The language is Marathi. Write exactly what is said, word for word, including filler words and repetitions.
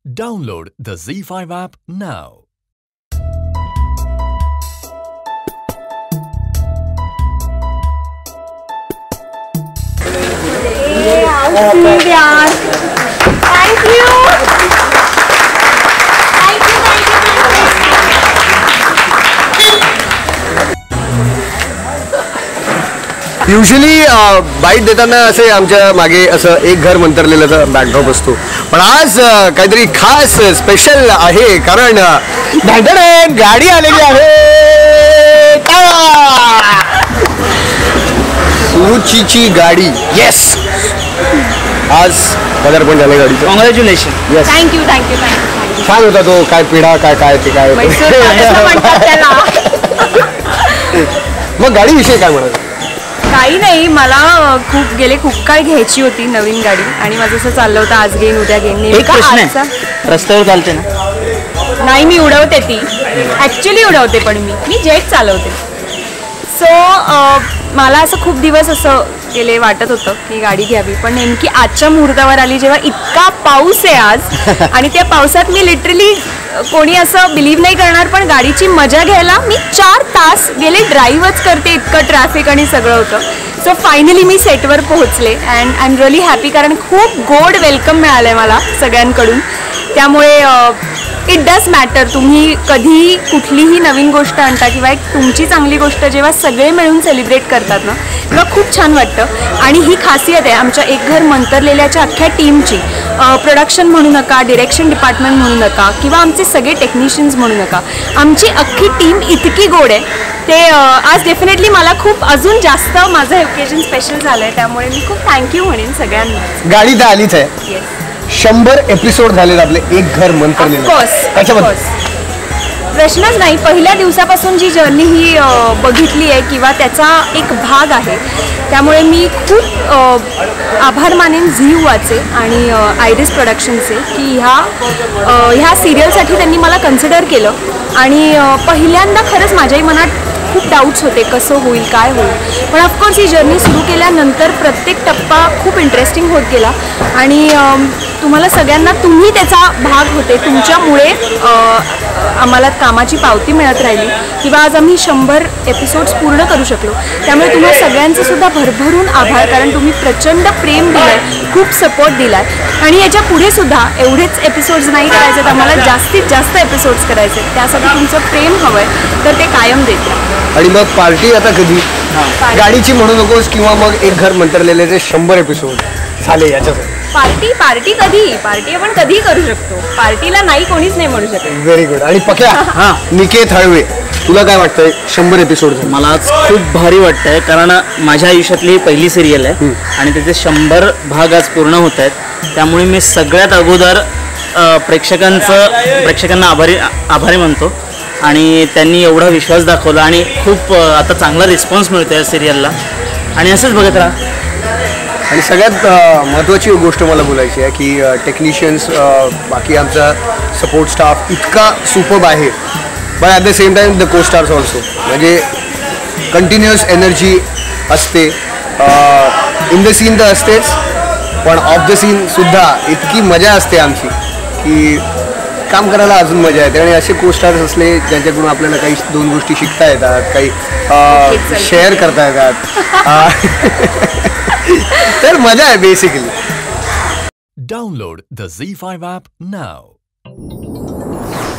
Download the Z five app now. Hey, how sweet yaar. Thank you. Thank you, thank you, usually bite देताना असे आमच्या मागे असं एक घर मंतरलेलं बॅकड्रॉप असतो, पण आज काहीतरी खास स्पेशल आहे कारण गाडी आलेली आहे. सुरुचीची गाडी. येस, आज पदार्पण झालं गाडीचं. Congratulation. Yes, thank you thank you thank you. छान होता तो. काय पिढा काय काय ते काय मग गाडीविषयी काय म्हणाल? काही नाही, मला खूप गेले खूप काळ घ्यायची होती नवीन गाडी आणि माझं असं चाललं होतं आज घेईन उद्या घेईन. एक प्रश्न आहे, रस्त्यावर चालते ना? नाही, मी उडवते ती ॲक्च्युली उडवते, पण मी मी जेट चालवते. सो मला असं खूप दिवस असं गेले वाटत होतं की गाडी घ्यावी, पण नेमकी आजच्या मुहूर्तावर आली जेव्हा इतका पाऊस आहे आज आणि त्या पावसात मी लिटरली कोणी असं बिलीव्ह नाही करणार, पण गाडीची मजा घ्यायला मी चार तास गेले ड्राईव्हच करते, इतकं ट्रॅफिक आणि सगळं होतं. सो फायनली मी सेटवर पोहोचले and I am really happy, कारण खूप गोड वेलकम मिळालं आहे मला सगळ्यांकडून. त्यामुळे इट डज मॅटर, तुम्ही कधी कुठलीही नवीन गोष्ट आणता किंवा एक तुमची चांगली गोष्ट जेव्हा सगळे मिळून सेलिब्रेट करतात ना, तेव्हा खूप छान वाटतं. आणि ही खासियत आहे आमच्या एक घर मंतरलेल्याच्या अख्ख्या टीमची. प्रोडक्शन म्हणू नका, डिरेक्शन डिपार्टमेंट म्हणू नका किंवा आमचे सगळे टेक्निशियन्स म्हणू नका, आमची अख्खी टीम इतकी गोड आहे. ते आज डेफिनेटली मला खूप अजून जास्त माझं हे ओकेजन स्पेशल झालं आहे, त्यामुळे मी खूप थँक्यू म्हणेन सगळ्यांना. गाडी तर आलीच आहे. येस, शंभर एपिसोड झालेत आपले एक घर मंतरलेलं. ऑफकोर्स, प्रश्नच नाही. पहिल्या दिवसापासून जी जर्नी ही बघितली आहे किंवा त्याचा एक भाग आहे, त्यामुळे मी खूप आभार मानेन झी युवाचे आणि आयरिस प्रोडक्शनचे की ह्या ह्या सिरियलसाठी त्यांनी मला कन्सिडर केलं. आणि पहिल्यांदा खरंच माझ्याही मनात खूप डाऊट्स होते, कसं होईल काय होईल, पण ऑफकोर्स ही जर्नी सुरू केल्यानंतर प्रत्येक टप्पा खूप इंटरेस्टिंग होत गेला आणि तुम्हाला सगळ्यांना तुम्ही त्याचा भाग होते. तुमच्यामुळे आम्हाला कामाची पावती मिळत राहिली किंवा आज आम्ही शंभर एपिसोड्स पूर्ण करू शकलो. त्यामुळे तुम्हा सगळ्यांचे सुद्धा भरभरून आभार, कारण तुम्ही प्रचंड प्रेम दिलं आहे, खूप सपोर्ट दिला आहे. आणि याच्या पुढे सुद्धा एवढेच एपिसोड्स नाही करायचे, आम्हाला जास्तीत जास्त एपिसोड्स करायचे. त्यासाठी तुमचं प्रेम हवं आहे, तर ते कायम देते. आणि मग पार्टी आता कधी? गाडीची म्हणू नकोस किंवा मग एक घर मंतरलेले शंभर एपिसोड झाले याच्यासाठी. पार्टी पार्टी कधी पार्टी आपण कधी करू शकतो, पार्टीला नाही कोणीच नाही म्हणू शकत. Very good. आणि पक्या, हा निकेत हळवे, तुला काय वाटतंय शंभर एपिसोड? मला आज खूप भारी वाटतंय, कारण माझ्या आयुष्यातली पहिली सिरियल आहे आणि त्याचे शंभर भाग आज पूर्ण होत आहेत. त्यामुळे मी सगळ्यात अगोदर प्रेक्षकांचं प्रेक्षकांना आभारी आभारी म्हणतो. आणि त्यांनी एवढा विश्वास दाखवला आणि खूप आता चांगला रिस्पॉन्स मिळतो या सिरियलला, आणि असंच बघत राहा. आणि सगळ्यात महत्त्वाची गोष्ट मला बोलायची आहे की टेक्निशियन्स, बाकी आमचा सपोर्ट स्टाफ इतका सुपर्ब आहे, पण at the same time the co stars also. म्हणजे कंटिन्युअस एनर्जी असते. इन द सीन तर असतेच, पण ऑफ द सीनसुद्धा इतकी मजा असते आमची की काम करायला अजून मजा येते. आणि असे को स्टार्स असले ज्यांच्याकडून आपल्याला काही दोन गोष्टी शिकता येतात, काही शेअर करता येतात, तर मजा आहे basically. Download the Z five app now.